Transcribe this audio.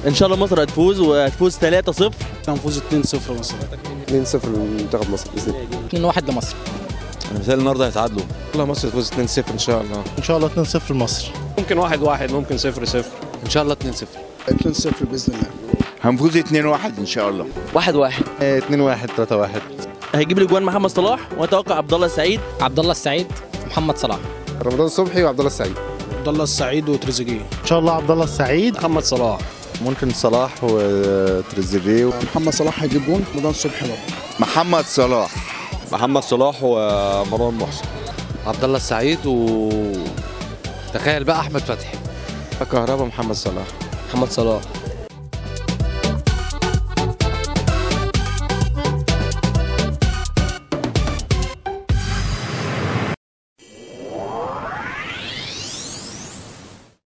ان شاء الله مصر هتفوز وهتفوز 3-0. هنفوز 2-0 مصر. 2-0 لمنتخب مصر باذن الله. 2-1 لمصر. انا مثال النهارده هيتعادلوا. والله مصر تفوز 2-0 ان شاء الله. ان شاء الله 2-0 لمصر. ممكن 1-1 ممكن 0-0. ان شاء الله 2-0. 2-0 باذن الله. هنفوز 2-1 ان شاء الله. 1-1. 2-1 3-1. هيجيب الاجوان محمد صلاح واتوقع عبد الله السعيد. عبد الله السعيد، محمد صلاح. رمضان صبحي وعبد الله السعيد. عبد الله السعيد وتريزيجيه. ان شاء الله عبد الله السعيد. محمد صلاح. ممكن صلاح وتريزيجيه. محمد صلاح هيجيب جون. رمضان صبحي برضه. محمد صلاح. محمد صلاح ومروان محسن. عبد الله السعيد تخيل بقى احمد فتحي. كهربا محمد صلاح. محمد صلاح.